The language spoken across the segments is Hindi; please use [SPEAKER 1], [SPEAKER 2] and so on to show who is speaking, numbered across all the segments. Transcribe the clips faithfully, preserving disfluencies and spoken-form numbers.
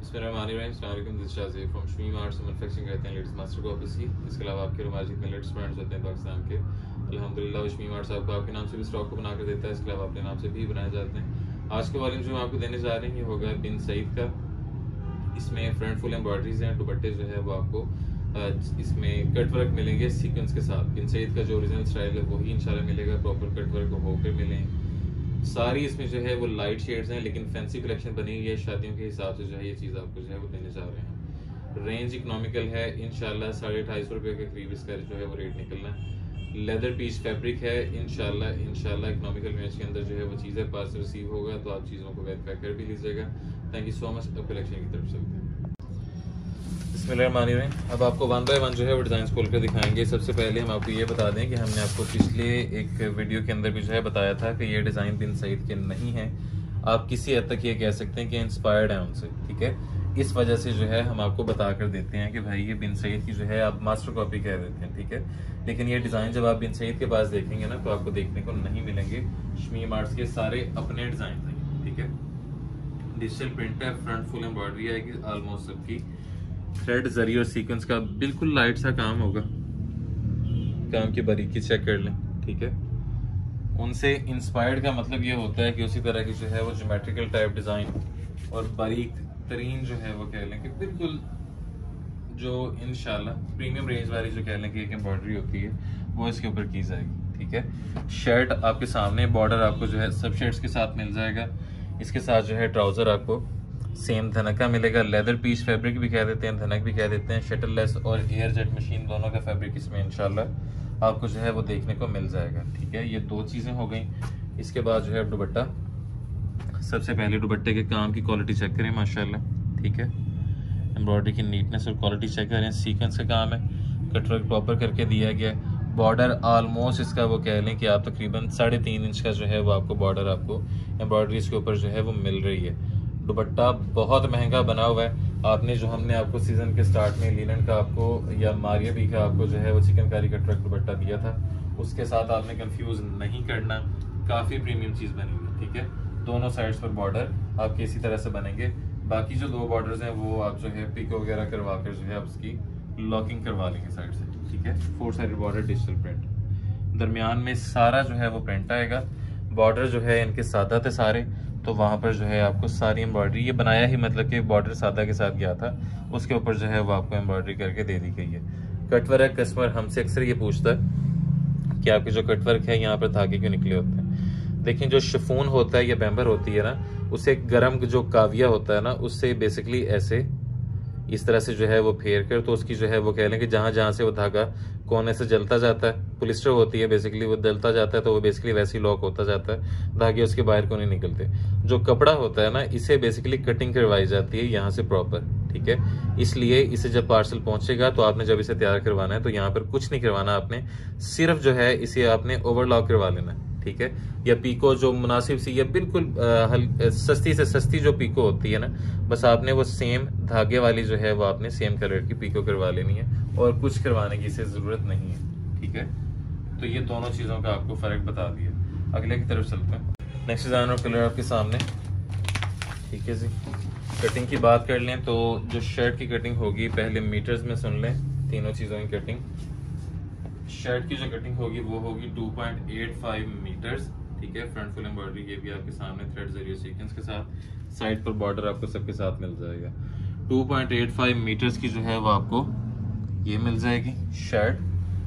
[SPEAKER 1] अस्सलामुअलैकुम, this Shazi from Shamim arts manufacturing करते हैं लेडीज़ मास्टर को ऑफिस की। इसके अलावा आपके हमारे जितने लेडीज़ ब्रांड्स होते हैं पाकिस्तान के, अल्हम्दुलिल्लाह शमीम आर्ट्स आपको आपके नाम से भी स्टॉक को बनाकर देता है। इसके अलावा अपने नाम से भी बनाए जाते हैं। आज के वॉल्यूम जो हम आपको देने जा रहे हैं ये होगा बिन सईद का। इसमें फ्रंट फुल एम्ब्रॉयडरीज हैं, दुपट्टे जो है वो आपको इसमें कट वर्क मिलेंगे सीक्वेंस के साथ। बिन सईद का जो ओरिजिनल स्टाइल है वही इंशाल्लाह मिलेगा, प्रॉपर कट वर्क होकर मिलेंगे। सारी इसमें जो है वो लाइट शेड्स हैं, लेकिन फैंसी कलेक्शन बनी हुई है। शादियों के हिसाब से जो है ये चीज़ आपको जो है वो देने जा रहे हैं। रेंज इकोनॉमिकल है इंशाल्लाह, साढ़े ढाई सौ रुपये के करीब इसका जो है वो रेट निकलना है। लेदर पीस फैब्रिक है इंशाल्लाह इंशाल्लाह इकोनॉमिकल रेंज के अंदर जो है वो चीज़ है। पार्सल रिसीव होगा तो आप चीज़ों को वेरीफाई कर भी लीजिएगा। Thank you so much. अब कलेक्शन की तरफ चलते हैं। बिस्मिल्लाहिर्रहमानिर्रहीम। अब आपको वन बाय वन जो है वो डिज़ाइन खोल कर दिखाएंगे। सबसे पहले हम आपको ये बता दें कि हमने आपको पिछले एक वीडियो के अंदर भी जो है बताया था कि ये डिज़ाइन बिन सईद के नहीं है। आप किसी हद तक ये कह सकते हैं कि इंस्पायर्ड है उनसे, ठीक है। इस वजह से जो है हम आपको बता कर देते हैं कि भाई ये बिन सईद की जो है आप मास्टर कॉपी कह देते हैं, ठीक है। लेकिन ये डिज़ाइन जब आप बिन सईद के पास देखेंगे ना तो आपको देखने को नहीं मिलेंगे। शमीम आर्ट्स के सारे अपने डिज़ाइन हैं, ठीक है। डिजिटल प्रिंट है, फ्रंट फुल एम्ब्रॉयडरी आएगी ऑलमोस्ट सबकी। थ्रेड जरी और सीक्वेंस का बिल्कुल लाइट सा काम होगा। काम की बारीकी चेक कर लें, ठीक है। उनसे इंस्पायर्ड का मतलब ये होता है कि उसी तरह की जो है वो ज्योमेट्रिकल टाइप डिजाइन और बारीक तरीन जो है वो कह लें कि बिल्कुल जो इंशाल्लाह प्रीमियम रेंज वाली जो कह लें कि एक एम्ब्रॉयडरी होती है वो इसके ऊपर की जाएगी, ठीक है। शर्ट आपके सामने, बॉर्डर आपको जो है सब शर्ट्स के साथ मिल जाएगा। इसके साथ जो है ट्राउजर आपको सेम धनका मिलेगा। लेदर पीस फैब्रिक भी कह देते हैं, धनक भी कह देते हैं। शटल लेस और एयर जेट मशीन दोनों का फैब्रिक इसमें इंशाल्लाह आपको जो है वो देखने को मिल जाएगा, ठीक है। ये दो चीज़ें हो गई। इसके बाद जो है दुपट्टा, सबसे पहले दुपट्टे के काम की क्वालिटी चेक करें माशाल्लाह, ठीक है। एम्ब्रॉयडरी की नीटनेस और क्वालिटी चेक करें। सीक्वेंस का काम है, कटवर्क प्रॉपर करके दिया गया है। बॉर्डर ऑलमोस्ट इसका वो कह लें कि आप तकरीबन साढ़े तीन इंच का जो है वो आपको बॉर्डर आपको एम्ब्रॉयडरी इसके ऊपर जो है वो मिल रही है। दुपट्टा बहुत महंगा बना हुआ है। आपने जो हमने आपको सीजन के स्टार्ट में लिनन का आपको या मारिया बी का आपको जो है वो चिकनकारी का ट्रक दुपट्टा दिया था, उसके साथ आपने कंफ्यूज नहीं करना। काफ़ी प्रीमियम चीज़ बनी हुई है, ठीक है। दोनों साइड्स पर बॉर्डर आपके इसी तरह से बनेंगे। बाकी जो दो बॉर्डर्स हैं वो आप जो है पिको वगैरह करवा कर जो है उसकी लॉकिंग करवा लेंगे साइड से, ठीक है। Four sided border digital print, दरमियान में सारा जो है वो प्रिंट आएगा। बॉर्डर जो है इनके सादा थे सारे, तो वहाँ पर जो है आपको सारी एम्ब्रॉयडरी ये बनाया ही मतलब कि बॉर्डर सादा के साथ गया था, उसके ऊपर जो है वो आपको एम्ब्रॉयडरी करके दे दी गई है। कटवर्क कस्टमर हमसे अक्सर ये पूछता है कि आपके जो कटवर्क है यहाँ पर धागे क्यों निकले होते हैं। देखिए जो शिफॉन होता है या बैम्बर होती है ना, उसे गर्म जो काविया होता है ना, उससे बेसिकली ऐसे इस तरह से जो है वो फेर कर, तो उसकी जो है वो कह लें कि जहाँ जहाँ से वो धागा कोने से जलता जाता है, पोलिस्टर होती है बेसिकली, वो जलता जाता है तो वो बेसिकली वैसे ही लॉक होता जाता है, धागे उसके बाहर को नहीं निकलते। जो कपड़ा होता है ना, इसे बेसिकली कटिंग करवाई जाती है यहाँ से प्रॉपर, ठीक है। इसलिए इसे जब पार्सल पहुंचेगा तो आपने जब इसे तैयार करवाना है तो यहाँ पर कुछ नहीं करवाना आपने, सिर्फ जो है इसे आपने ओवरलॉक करवा लेना है, ठीक है। या पीको जो मुनासिब सी या बिल्कुल हल सस्ती से सस्ती जो पीको होती है ना, बस आपने वो सेम धागे वाली जो है वो आपने सेम कलर की पीको करवा लेनी है और कुछ करवाने की इसे जरूरत नहीं है, ठीक है। तो ये दोनों चीज़ों का आपको फर्क बता दिया। अगले की तरफ चलते हैं। नेक्स्ट डिजाइन और कलर आपके सामने, ठीक है जी। कटिंग की बात कर लें तो जो शर्ट की कटिंग होगी, पहले मीटर्स में सुन लें तीनों चीज़ों की कटिंग। शर्ट की जो कटिंग होगी वो होगी two point eight five metres, ठीक है। फ्रंट फुल एम्ब्रॉयडरी ये भी आपके सामने थ्रेड जरिए सीक्वेंस के साथ, साइड पर बॉर्डर आपको सबके साथ मिल जाएगा। Two point eight five metres की जो है वो आपको ये मिल जाएगी शर्ट।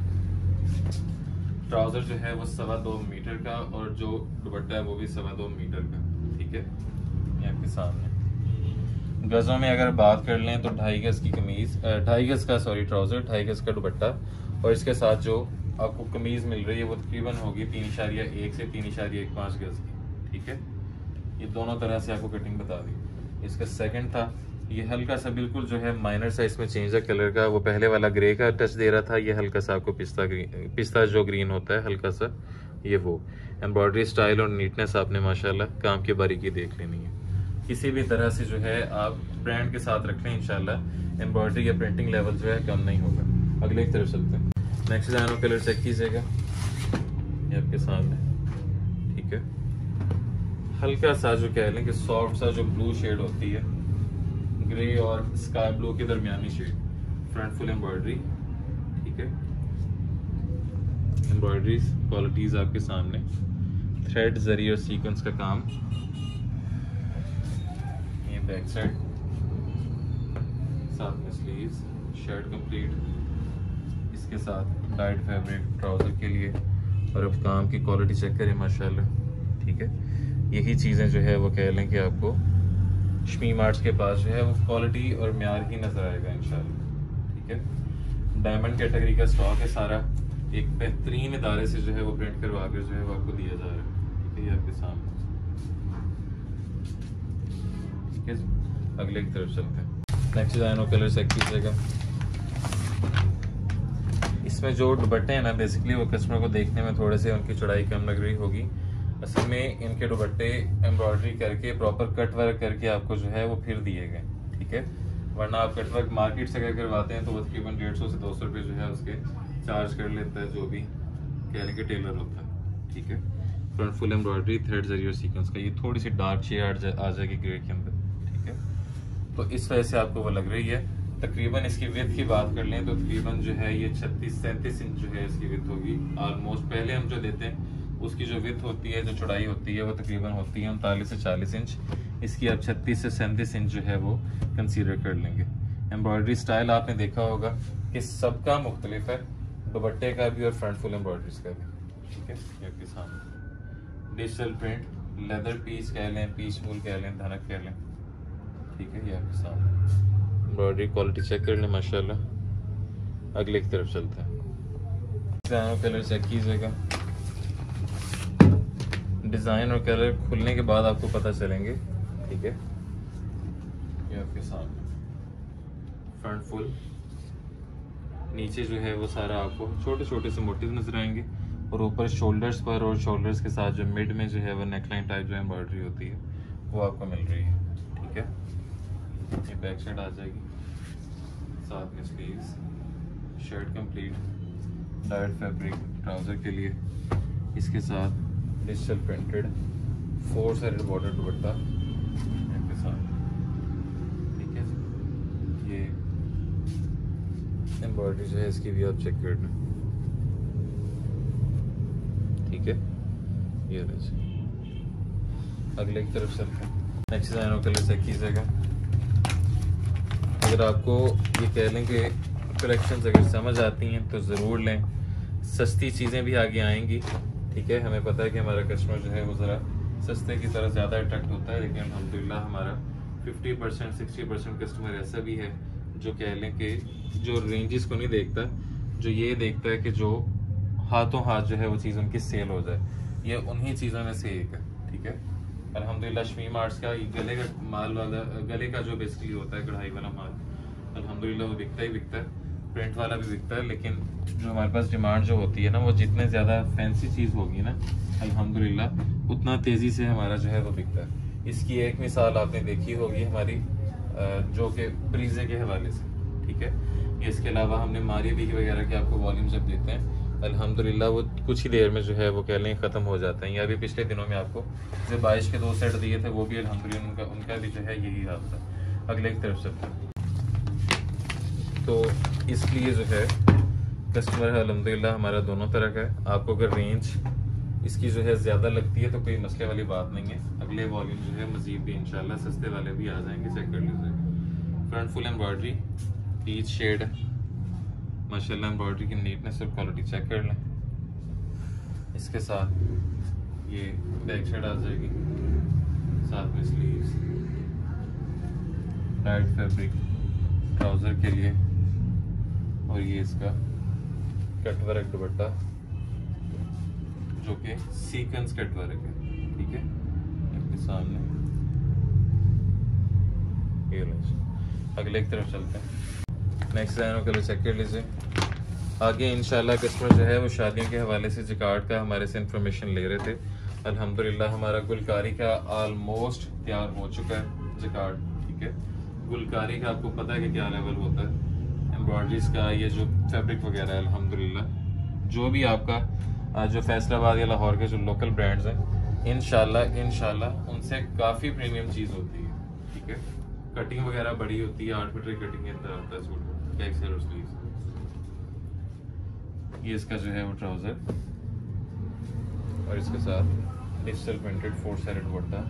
[SPEAKER 1] ट्राउजर जो है वो सवा दो मीटर का और जो दुपट्टा है वो भी सवा दो मीटर का, ठीक है। ये आपके सामने गजों में अगर बात कर लें तो ढाई गज की कमीज, ढाई गज का सॉरी ट्राउजर, ढाई गज का दुपट्टा और इसके साथ जो आपको कमीज मिल रही है वो तकरीबन होगी तीन इशारिया एक से तीन इशारिया एक पाँच गज की, ठीक है। ये दोनों तरह से आपको कटिंग बता दी। इसका सेकंड था, ये हल्का सा बिल्कुल जो है माइनर सा इसमें चेंज है कलर का। वो पहले वाला ग्रे का टच दे रहा था, ये हल्का सा आपको पिस्ता ग्रीन, पिस्ता जो ग्रीन होता है हल्का सा, ये वो एम्ब्रॉयडरी स्टाइल और नीटनेस आपने माशाल्लाह काम की बारीकी देख लेनी है। किसी भी तरह से जो है आप ब्रांड के साथ रख लें, इंशाल्लाह एम्ब्रॉयडरी या प्रिंटिंग लेवल जो है कम नहीं होगा। अगले की तरफ चलते हैं। नेक्स्ट डिजाइन और कलर चेक कीजिएगा, ये आपके सामने, ठीक है। हल्का सा जो कह लें कि सॉफ्ट सा जो ब्लू शेड होती है, ग्रे और स्काई ब्लू के दरमियानी शेड, फ्रंट फुल एम्ब्रॉयडरी। ठीक है, एम्ब्रॉयडरी क्वालिटीज आपके सामने, थ्रेड, जरी और सीक्वेंस का काम। ये बैक साइड, साथ में स्लीव्स, शर्ट कंप्लीट, इसके साथ डाइट फैब्रिक ट्राउजर के लिए। और अब काम की क्वालिटी चेक करें माशाल्लाह। ठीक है, यही चीज़ें जो है वो कह लें कि आपको शमी मार्ट्स के पास जो है वो क्वालिटी और म्यार ही नज़र आएगा इंशाल्लाह। ठीक है, डायमंड कैटेगरी का स्टॉक है सारा, एक बेहतरीन इदारे से जो है वो प्रिंट करवा कर जो है वो आपको दिया जा रहा है। ठीक है, ये आपके सामने। ठीक है, अगले की तरफ चलते हैं। नेक्स्ट डिजाइन और कलर चेक कीजिएगा। इसमें जो दुपट्टे हैं ना, बेसिकली वो कस्टमर को देखने में थोड़े से उनकी चौड़ाई कम लग रही होगी। असल में इनके दुपट्टे एम्ब्रॉयडरी करके प्रॉपर कट वर्क करके आपको जो है वो फिर दिए गए। ठीक है, वरना आप कट वर्क मार्केट से अगर करवाते हैं तो वो तकरीबन डेढ़ सौ से दो सौ रुपये जो है उसके चार्ज कर लेता है, जो भी कह लें कि टेलर होता है। ठीक है, फ्रंट फुल एम्ब्रॉयडरी, थ्रेड, जरी और सीक्वेंस का। ये थोड़ी सी डार्क शेड आ जाएगी ग्रे के अंदर। ठीक है, तो इस वजह से आपको वो लग रही है। तकरीबन इसकी विड्थ की बात कर लें तो तकरीबन जो है ये छत्तीस सैंतीस इंच जो है इसकी विड्थ होगी ऑलमोस्ट। पहले हम जो देते हैं उसकी जो विड्थ होती है, जो चौड़ाई होती है, वो तकरीबन होती है उनतालीस से चालीस इंच। इसकी आप छत्तीस से सैंतीस इंच जो है वो कंसीडर कर लेंगे। एम्ब्रॉयडरी स्टाइल आपने देखा होगा कि सबका मुख्तलिफ है, दुपट्टे का भी और फ्रंट फुल एम्ब्रॉयडरीज का भी। ठीक है, ये आपके सामने डिजिटल प्रिंट, लेदर पीस कह लें, पीस वूल कह लें, धनक कह लें। ठीक है, ये आपके सामने एम्ब्रॉयडरी क्वालिटी चेक कर लें माशाल्लाह। अगले की तरफ चलते हैं। डिजाइन कलर चेक कीजिएगा। डिजाइन और कलर खुलने के बाद आपको पता चलेंगे। ठीक है, ये आपके सामने फ्रंट फुल, नीचे जो है वो सारा आपको छोटे छोटे से मोटिव नजर आएंगे और ऊपर शोल्डर्स पर और शोल्डर्स के साथ जो मिड में जो है वो नेकलाइन टाइप जो एम्ब्रॉयडरी होती है वो आपको मिल रही है। ठीक है, ये बैक साइड आ जाएगी, साथ में sleeves, shirt complete, dyed fabric trouser के लिए, इसके साथ digital printed four sided border dupatta के साथ। ठीक है, ये एम्ब्रॉयडरी जो है इसकी भी आप चेक कर लें। ठीक है, ये अगले की तरफ चलते हैं। नेक्स्ट डिजाइन कलर चेक कीजिएगा। अगर आपको ये कह लें कि कलेक्शंस अगर समझ आती हैं तो ज़रूर लें, सस्ती चीज़ें भी आगे आएंगी। ठीक है, हमें पता है कि हमारा कस्टमर जो है वो ज़रा सस्ते की तरफ ज़्यादा अट्रैक्ट होता है, लेकिन अल्हम्दुलिल्लाह हमारा fifty percent sixty percent customer ऐसा भी है जो कह लें कि जो रेंजेस को नहीं देखता, जो ये देखता है कि जो हाथों हाथ जो है वो चीज़ उनकी सेल हो जाए। ये उन्हीं चीज़ों में से एक है। ठीक है, अल्हम्दुलिल्लाह शमी मार्ट्स का गले का माल वाला, गले का जो बेसिकली होता है कढ़ाई वाला माल, अल्हम्दुलिल्लाह वो बिकता ही बिकता है, प्रिंट वाला भी बिकता है। लेकिन जो हमारे पास डिमांड जो होती है ना, वो जितने ज़्यादा फैंसी चीज़ होगी ना अल्हम्दुलिल्लाह उतना तेज़ी से हमारा जो है वो बिकता है। इसकी एक मिसाल आपने देखी होगी हमारी, जो कि प्रीजे के हवाले से। ठीक है, इसके अलावा हमने मारी भी वगैरह के आपको वॉल्यूम जब देते हैं अल्हम्दुलिल्लाह वो कुछ ही देर में जो है वो कह लें ख़त्म हो जाता है। या भी पिछले दिनों में आपको जो बाईस के दो सेट दिए थे वो भी अल्हम्दुलिल्लाह उनका उनका भी जो है यही हाल था। अगले की तरफ से तो इसलिए जो है कस्टमर है अल्हम्दुलिल्लाह हमारा दोनों तरह का है। आपको अगर रेंज इसकी जो है ज़्यादा लगती है तो कोई मसले वाली बात नहीं है। अगले वॉल्यूम जो है मज़ीद भी इंशाल्लाह सस्ते वाले भी आ जाएंगे, चेक कर लीजिए। Front full embroidery, peach shade माशाल्लाह, एम्ब्रॉयडरी की नीटनेस और क्वालिटी चेक कर लें। इसके साथ ये बैक साइड आ जाएगी, साथ में स्लीव्स, टाइट फैब्रिक ट्राउज़र के लिए, और ये इसका कट वर्क दुपट्टा जो कि सीक्वेंस कट वर्क है। ठीक है, आपके सामने ये अगले की तरफ चलते हैं। नेक्स्ट डिजाइन कलर चेक कर लीजिए। आगे इंशाल्लाह कस्टमर जो है वो शादियों के हवाले से जिकार्ड का हमारे से इंफॉर्मेशन ले रहे थे। अल्हम्दुलिल्लाह हमारा गुलकारी का ऑलमोस्ट तैयार हो चुका है जिकार्ड। ठीक है, गुलकारी का आपको पता है कि क्या लेवल होता है, एम्ब्रॉयडरीज का ये जो फैब्रिक वगैरह है अल्हम्दुलिल्लाह जो भी आपका जो फैसलाबाद या लाहौर के जो लोकल ब्रांड्स हैं इंशाल्लाह इंशाल्लाह उनसे काफ़ी प्रीमियम चीज़ होती है। ठीक है, कटिंग वगैरह बड़ी होती है, आठ मीटर कटिंग के अंदर आता है सूट, बैक साइड और स्लीव्स। ये इसका जो है वो ट्राउजर और इसके साथ digital printed four sided dupatta,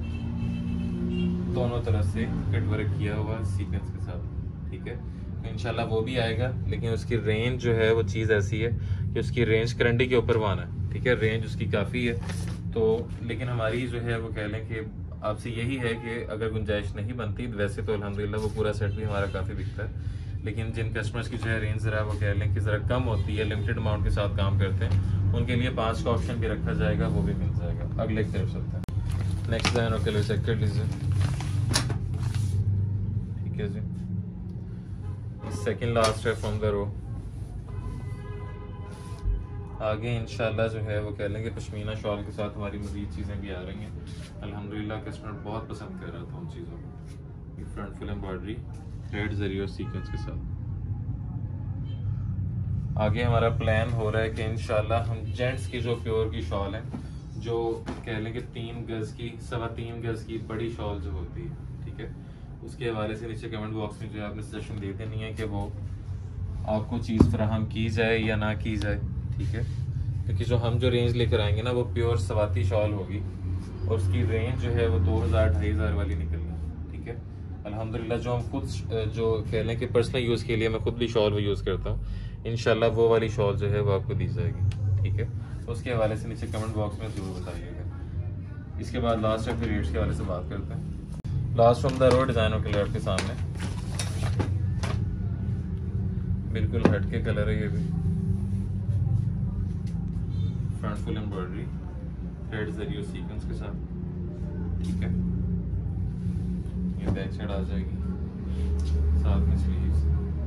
[SPEAKER 1] दोनों तरफ से कट वर्क किया हुआ सीक्वेंस के साथ, ठीक है। तो इंशाल्लाह वो भी आएगा, लेकिन उसकी रेंज जो है वो चीज़ ऐसी है कि उसकी रेंज करंडी के ऊपर वन है, ठीक है, रेंज उसकी काफ़ी है। तो लेकिन हमारी जो है वो कह लें कि आपसे यही है कि अगर गुंजाइश नहीं बनती, वैसे तो अल्हम्दुलिल्लाह वो पूरा सेट भी हमारा काफ़ी बिकता है, लेकिन जिन कस्टमर्स की जो है रेंज ज़रा वो कह लें कि ज़रा कम होती है, लिमिटेड अमाउंट के साथ काम करते हैं, उनके लिए पाँच का ऑप्शन भी रखा जाएगा, वो भी मिल जाएगा। अगले की तरफ चलते हैं। नेक्स्ट डिज़ाइन और कलर चेक कर लीजिए, ठीक है जी। सेकेंड लास्ट है फ्रॉम द रो। आगे इंशाल्लाह जो है वो कह लेंगे पश्मीना शॉल के साथ हमारी मज़ीद चीज़ें भी आ रही हैं। अल्हम्दुलिल्लाह कस्टमर बहुत पसंद कर रहा था उन चीज़ों को। फ्रंट फुल एम्ब्रॉयडरी थ्रेड जरी और सीक्वेंस के साथ। आगे हमारा प्लान हो रहा है कि इंशाल्लाह हम जेंट्स की जो प्योर की शॉल है, जो कह लें कि तीन गज की सवा तीन गज की बड़ी शॉल जो होती है, ठीक है, उसके हवाले से नीचे कमेंट बॉक्स में जो है आपने सजेशन दे देनी है कि वो आपको चीज़ फराहम की जाए या ना की जाए, ठीक है। क्योंकि जो हम जो रेंज लेकर आएंगे ना वो प्योर सवाती शॉल होगी और उसकी रेंज जो है वो दो हज़ार ढाई हज़ार वाली निकलनी है, ठीक है। अल्हम्दुलिल्लाह जो हम खुद जो कह लें कि पर्सनल यूज़ के लिए मैं खुद भी शॉल वो यूज़ करता हूँ, इंशाल्लाह वो वाली शॉल जो है वो आपको दी जाएगी, ठीक है। तो उसके हवाले से नीचे कमेंट बॉक्स में ज़रूर बताइएगा। इसके बाद लास्ट है फिर रेट्स के हवाले से बात करते हैं। Last from the row design और कलर आपके सामने, बिल्कुल हट के कलर है ये भी। फ्रंट फुल एम्ब्रॉयडरी थ्रेड जरी और सीक्वेंस के साथ, ठीक है। ये बैक साइड आ जाएगी, साथ में स्लीव्स,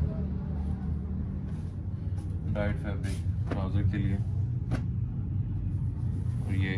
[SPEAKER 1] डाइट फैब्रिक ट्राउजर के लिए, और ये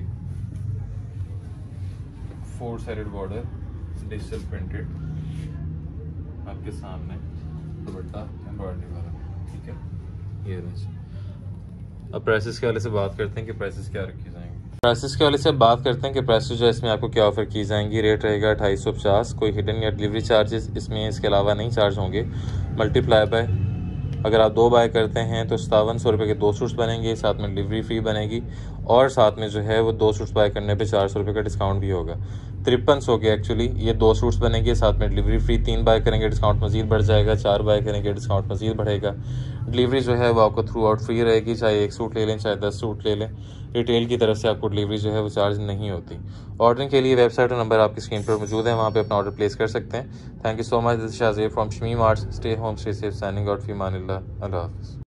[SPEAKER 1] four sided border digital printed आपके सामने दुपट्टा एम्ब्रॉयडरी वाला, ठीक है। ये रेंज। अब प्राइसेस के वाले से बात करते हैं कि प्राइसेस क्या रखी जाएंगे। प्राइसेस के वाले से बात करते हैं कि प्राइसेस जो है इसमें आपको क्या ऑफर की जाएंगी। रेट रहेगा अट्ठाईस सौ पचास, कोई हिडन या डिलीवरी चार्जेस इसमें इसके अलावा नहीं चार्ज होंगे। मल्टीप्लाई बाय अगर आप दो बाय करते हैं तो सतावन सौ रुपये के दो सूट्स बनेंगे, साथ में डिलीवरी फ्री बनेगी और साथ में जो है वो दो सूट्स बाय करने पे चार सौ रुपये का डिस्काउंट भी होगा। तिरपन सौ के एक्चुअली ये दो सूट्स बनेंगे, साथ में डिलीवरी फ्री। तीन बाय करेंगे डिस्काउंट मजीद बढ़ जाएगा, चार बाय करेंगे डिस्काउंट मजीद बढ़ेगा। डिलीवरी जो है वो आपको थ्रू आउट फ्री रहेगी, चाहे एक सूट ले लें चाहे दस सूट ले लें। रिटेल की तरफ से आपको डिलीवरी जो है वो चार्ज नहीं होती। ऑर्डरिंग के लिए वेबसाइट और नंबर आपकी स्क्रीन पर मौजूद है, वहाँ पे अपना ऑर्डर प्लेस कर सकते हैं। Thank you so much. This is Shazeb from Shamim arts. Stay home, stay safe, signing out फी अमानिल्लाह। अल्लाह हाफ़िज़।